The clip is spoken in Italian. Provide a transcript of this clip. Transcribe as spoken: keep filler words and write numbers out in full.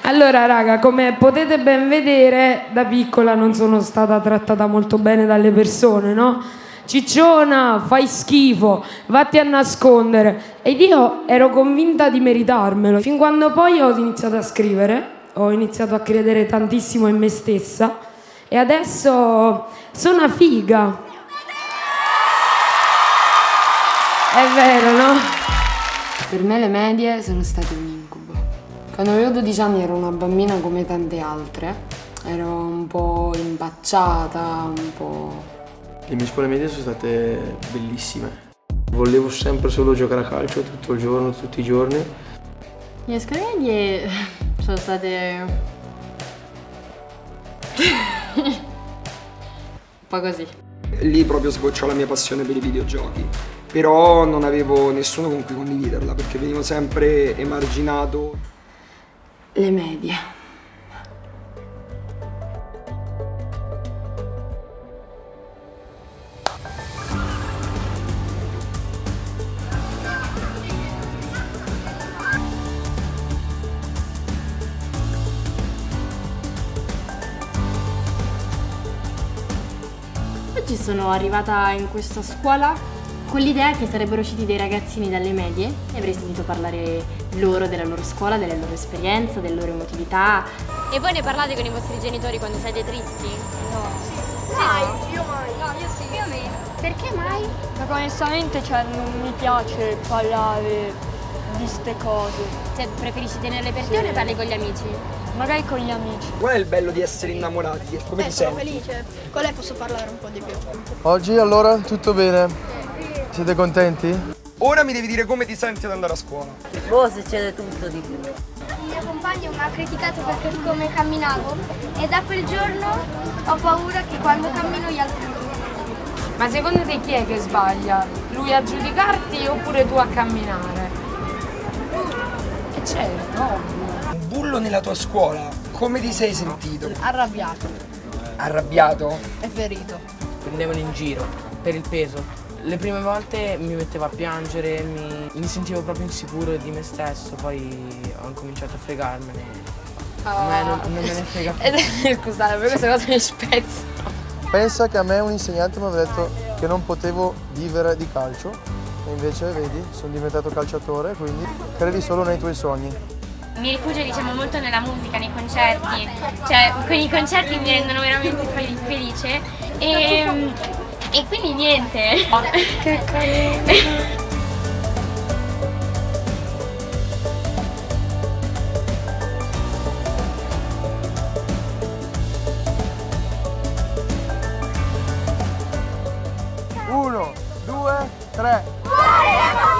Allora raga, come potete ben vedere, da piccola non sono stata trattata molto bene dalle persone, no? Cicciona, fai schifo, vatti a nascondere. Ed io ero convinta di meritarmelo, fin quando poi ho iniziato a scrivere, ho iniziato a credere tantissimo in me stessa e adesso sono una figa. È vero, no? Per me le medie sono state un incubo. Quando avevo dodici anni ero una bambina come tante altre, ero un po' impacciata, un po'... Le mie scuole medie sono state bellissime. Volevo sempre solo giocare a calcio tutto il giorno, tutti i giorni. Le mie scuole medie sono state... un po' così. Lì proprio sbocciò la mia passione per i videogiochi. Però non avevo nessuno con cui condividerla perché venivo sempre emarginato. Le medie. Oggi sono arrivata in questa scuola con l'idea che sarebbero usciti dei ragazzini dalle medie e avrei sentito parlare loro della loro scuola, delle loro esperienze, delle loro emotività. E voi ne parlate con i vostri genitori quando siete tristi? No. Sì. Mai, no. Io mai. No, io sì. Io meno. Perché mai? Perché onestamente cioè, non mi piace parlare di ste cose. Cioè, preferisci tenerle per Sì. te o ne parli con gli amici? Magari con gli amici. Qual è il bello di essere innamorati? Come eh, ti sono senti? felice. Con lei posso parlare un po' di più. Oggi allora tutto bene? Siete contenti? Ora mi devi dire come ti senti ad andare a scuola. Boh, succede tutto di più. Il mio compagno mi ha criticato perché come camminavo e da quel giorno ho paura che quando cammino gli altri mi giudicano. Ma secondo te chi è che sbaglia? Lui a giudicarti oppure tu a camminare? E certo, ovvio. Un bullo nella tua scuola, come ti sei sentito? Arrabbiato. Arrabbiato? E ferito. Prendevano in giro per il peso. Le prime volte mi mettevo a piangere, mi, mi sentivo proprio insicuro di me stesso, poi ho cominciato a fregarmene. A me non, non me ne frega più. Scusate, per questa cosa mi spezzo. Pensa che a me un insegnante mi aveva detto che non potevo vivere di calcio e invece, vedi, sono diventato calciatore, quindi credi solo nei tuoi sogni. Mi rifugio diciamo molto nella musica, nei concerti, cioè con i concerti mi rendono veramente felice e, e quindi niente. Che carino. Uno, due, tre.